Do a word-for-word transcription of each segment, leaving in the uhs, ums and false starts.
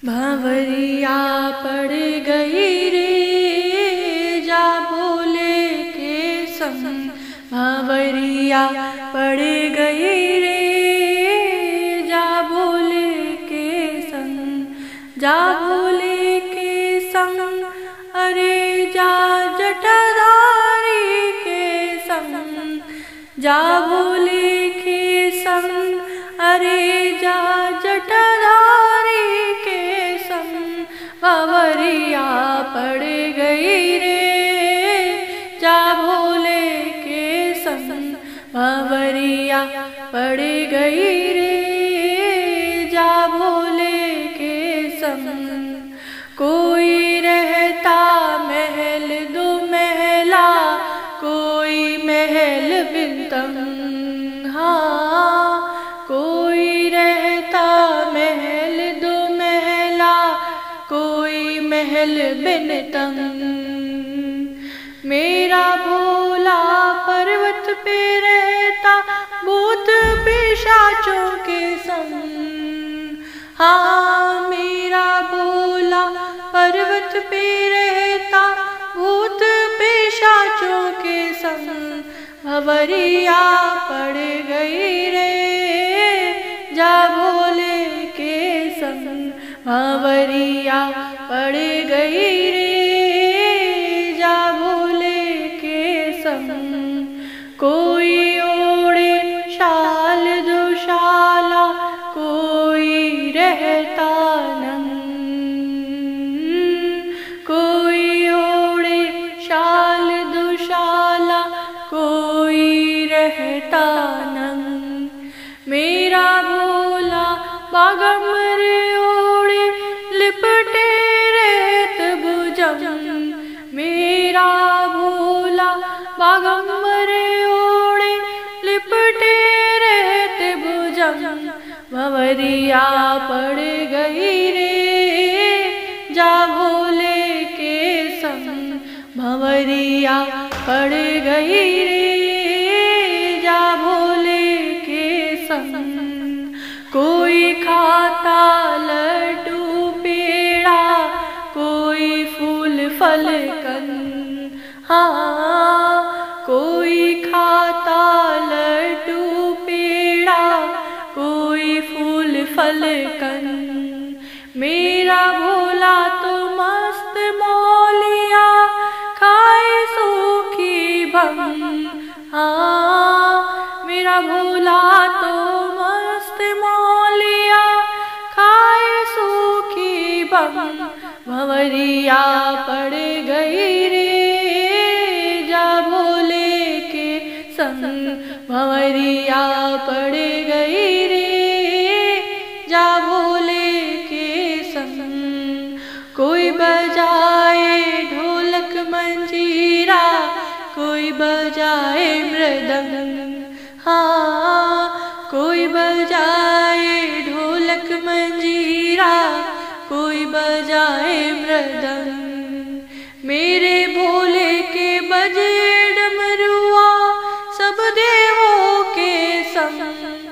भंवरिया पड़ गई रे जा भोले के संग। भंवरिया पड़ गई रे जा भोले के संग। जा भोले के संग अरे जा जटाधारी के संग। जा भोले के संग अरे जा जटाधारी के संग। भंवरिया पड़ गई रे जा भोले के संग। भंवरिया पड़ गई रे जा भोले के संग। कोई रहता महल दो महला कोई महल बिन तंग। हाँ कोई रहता महल दो महला कोई महल बिन तंग। मेरा भोला पर्वत पे रहता भूत पिशाचों के संग। हाँ मेरा भोला पर्वत पे रहता भूत पिशाचों के संग। भंवरिया पड़ गई रे जा भोले के संग। भंवरिया पड़ गई रे जा भोले के संग। कोई ओढ़े शाल दुशाला कोई रहता नंग। कोई ओढ़े शाल दुशाला कोई रहता नंग। मेरा भोला बागंबर ओढ़े लिपटे रहत भुजंग। मेरा भोला बागंबर ओढ़े लिपटे रहत भुजंग। भंवरिया पड़ गई रे जा भोले के संग। भंवरिया पड़ गई रे जा भोले के संग। कोई खाता लड्डू पेड़ा कोई फूल फल कंद। हाँ कोई खाता लड्डू पेड़ा कोई फूल फल कंद। मेरा भोला तो मस्त मौलिया खाए सूखी भंग। हाँ मेरा भोला तो मस्त मौलिया खाए सूखी भंग। भंवरिया पड़ गई रे जा भोले के संग। भंवरिया पड़ गई रे जा भोले के संग। कोई बजाए ढोलक मंजीरा कोई बजाए मृदंग। हाँ कोई बजाए ढोलक मंजीरा कोई बजाए मृदंग। मेरे भोले के बजे डमरुआ सब देवों के संग।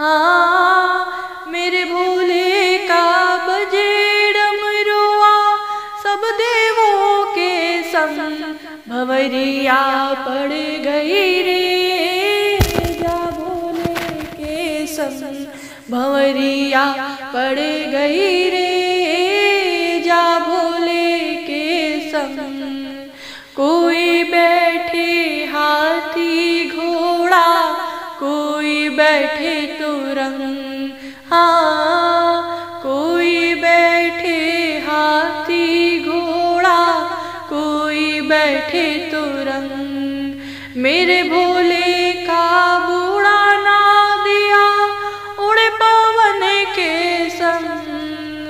हाँ मेरे भोले का बजे डमरुआ सब देवों के संग। भंवरिया पड़ गई रे जा भोले के संग। भंवरिया पड़ गई रे जा भोले के संग। कोई बैठे हाथी घोड़ा कोई बैठे तुरंग। हाँ कोई बैठे हाथी घोड़ा कोई बैठे तुरंग। मेरे भोले का बूढ़ा ना दिया उड़े पवन के संग।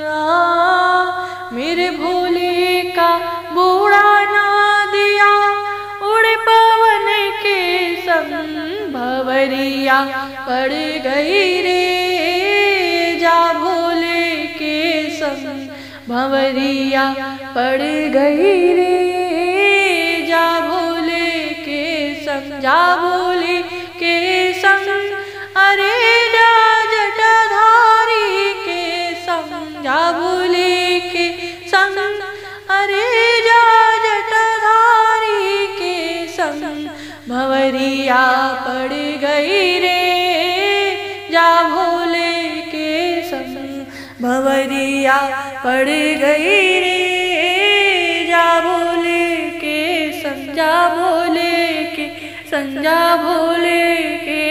आ, मेरे भोले का बूढ़ा ना दिया उड़े पवन के संग। भंवरिया पड़ गई रे जा भोले के संग। भंवरिया पड़ गई रे जा भोले के संग। जा भोले के संग अरे जा जटाधारी के संग। जा भोले के संग, अरे जा जटाधारी के संग, भंवरिया पड़ गई रे, जा भोले के संग, भंवरिया पड़ गई रे, जा भोले के संग, जा भोले के संग, जा भोले के